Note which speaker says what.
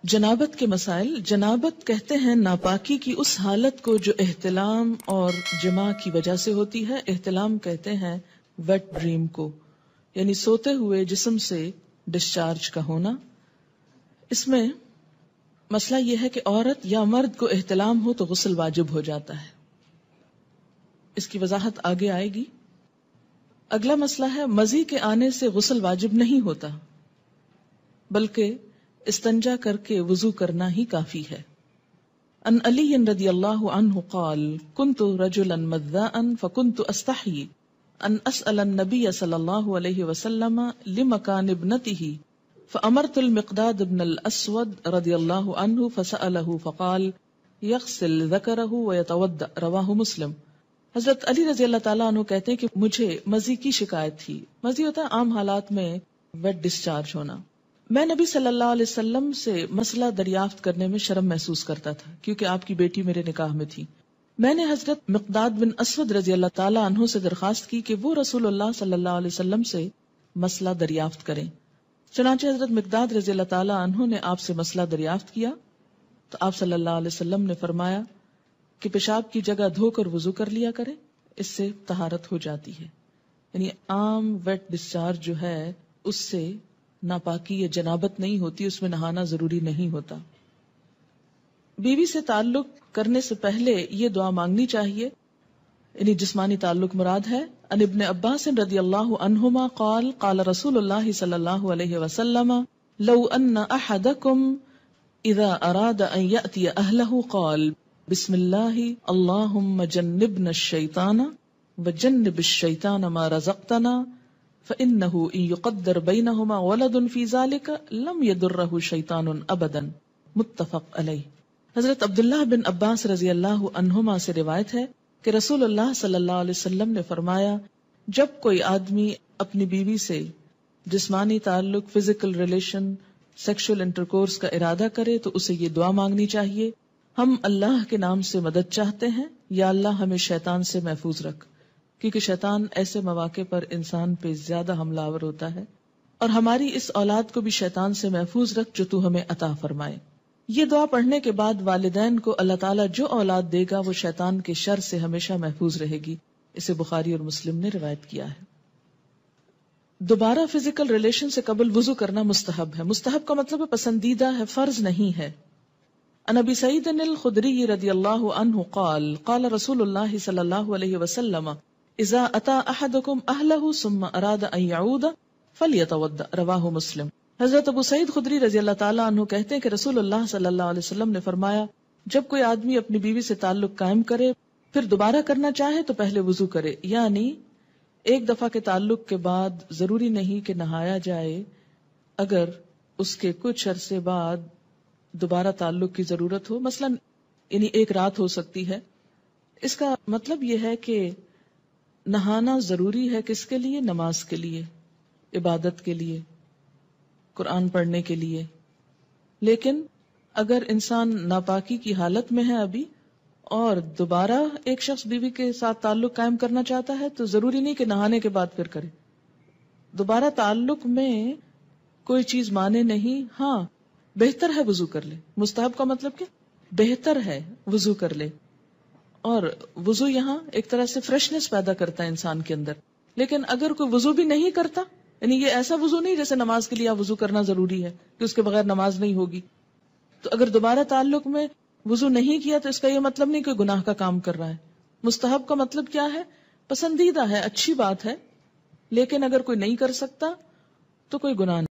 Speaker 1: جنابت کے مسائل. جنابت کہتے ہیں ناپاکی کی اس حالت کو جو احتلام اور جماع کی وجہ سے ہوتی ہے. احتلام کہتے ہیں ویٹ ڈریم کو، یعنی سوتے ہوئے جسم سے ڈسچارج کا ہونا. اس میں مسئلہ یہ ہے کہ عورت یا مرد کو احتلام ہو تو غسل واجب ہو جاتا ہے. اس کی وضاحت آگے آئے گی. اگلا مسئلہ ہے مزی کے آنے سے غسل واجب نہیں ہوتا، بلکہ استنجا کر کے وضو کرنا ہی کافی ہے. ان علی رضی اللہ عنہ قال كنت رجلا مذاء فكنت استحي ان اسأل النبي صلی اللہ علیہ وسلم لمكان ابنته فامرت المقداد بن الاسود رضی اللہ عنہ فسأله فقال يغسل ذکره ويتوضأ. رواہ مسلم. حضرت علی رضی اللہ تعالیٰ عنہ کہتے ہیں کہ مجھے مزی کی شکایت تھی. مزی ہوتا ہے عام حالات میں ویٹ ڈسچارج ہونا. میں نبی صلی اللہ علیہ وسلم سے مسئلہ دریافت کرنے میں شرم محسوس کرتا تھا کیونکہ آپ کی بیٹی میرے نکاح میں تھی. میں نے حضرت مقداد بن اسود رضی اللہ تعالیٰ عنہ سے درخواست کی کہ وہ رسول اللہ صلی اللہ علیہ وسلم سے مسئلہ دریافت کریں. چنانچہ حضرت مقداد رضی اللہ تعالیٰ عنہ نے آپ سے مسئلہ دریافت کیا تو آپ صلی اللہ علیہ وسلم نے فرمایا کہ پیشاب کی جگہ دھو کر وضو کر لیا کرے، اس سے طہارت ہو جاتی ہے. یعنی عام ویٹ ڈسچارج جو ہے اس سے ناپاکی یا جنابت نہیں ہوتی، اس میں نہانا ضروری نہیں ہوتا. بیوی سے تعلق کرنے سے پہلے یہ دعا مانگنی چاہیے، یعنی جسمانی تعلق مراد ہے. ان ابن عباس رضی اللہ عنہما قال قال رسول اللہ صلی اللہ علیہ وسلم لو ان احدکم اذا اراد ان یأتی اہلہ قال بسم اللہ اللہم جنبنا الشیطان وجنب الشیطان ما رزقتنا فإنه إن يقدر بينهما ولد في ذلك لم يضره شيطان أبدا. متفق علیہ. حضرت عبداللہ بن عباس رضی اللہ عنہما سے روایت ہے کہ رسول اللہ صلی اللہ علیہ وسلم نے فرمایا جب کوئی آدمی اپنی بیوی سے جسمانی تعلق، فزیکل ریلیشن، سیکشل انٹرکورس کا ارادہ کرے تو اسے یہ دعا مانگنی چاہیے: ہم اللہ کے نام سے مدد چاہتے ہیں، یا اللہ ہمیں شیطان سے محفوظ رکھ، کیونکہ شیطان ایسے مواقع پر انسان پہ زیادہ حملہ آور ہوتا ہے، اور ہماری اس اولاد کو بھی شیطان سے محفوظ رکھ جو تو ہمیں عطا فرمائے. یہ دعا پڑھنے کے بعد والدین کو اللہ تعالیٰ جو اولاد دے گا وہ شیطان کے شر سے ہمیشہ محفوظ رہے گی. اسے بخاری اور مسلم نے روایت کیا ہے. دوبارہ فزیکل ریلیشن سے قبل وضو کرنا مستحب ہے. مستحب کا مطلب ہے پسندیدہ ہے، فرض نہیں ہے. عن ابی سعید الخدری رضی اللہ عنہ قال قال رسول اللہ صلی اللہ علیہ وسلم اذا اتى احدكم اهله ثم اراد ان يعود فليتوضا. رواہ مسلم. حضرت ابو سعید خدری رضی اللہ تعالیٰ عنہ کہتے ہیں کہ رسول اللہ صلی اللہ علیہ وسلم نے فرمایا جب کوئی آدمی اپنی بیوی سے تعلق قائم کرے پھر دوبارہ کرنا چاہے تو پہلے وضو کرے. یعنی ایک دفعہ کے تعلق کے بعد ضروری نہیں کہ نہایا جائے، اگر اس کے کچھ عرصے بعد دوبارہ تعلق کی ضرورت ہو، مثلا یعنی ایک رات ہو سکتی ہے. اس کا مطلب یہ ہے کہ نہانا ضروری ہے کس کے لیے؟ نماز کے لیے، عبادت کے لیے، قرآن پڑھنے کے لیے. لیکن اگر انسان ناپاکی کی حالت میں ہے ابھی اور دوبارہ ایک شخص بیوی کے ساتھ تعلق قائم کرنا چاہتا ہے تو ضروری نہیں کہ نہانے کے بعد پھر کرے. دوبارہ تعلق میں کوئی چیز مانے نہیں. ہاں بہتر ہے وضو کر لے. مستحب کا مطلب کہ بہتر ہے وضو کر لے، اور وضو یہاں ایک طرح سے فریشنس پیدا کرتا ہے انسان کے اندر. لیکن اگر کوئی وضو بھی نہیں کرتا، یعنی یہ ایسا وضو نہیں جیسے نماز کے لیے وضو کرنا ضروری ہے کہ اس کے بغیر نماز نہیں ہوگی، تو اگر دوبارہ تعلق میں وضو نہیں کیا تو اس کا یہ مطلب نہیں کہ گناہ کا کام کر رہا ہے. مستحب کا مطلب کیا ہے؟ پسندیدہ ہے، اچھی بات ہے. لیکن اگر کوئی نہیں کر سکتا تو کوئی گناہ نہیں.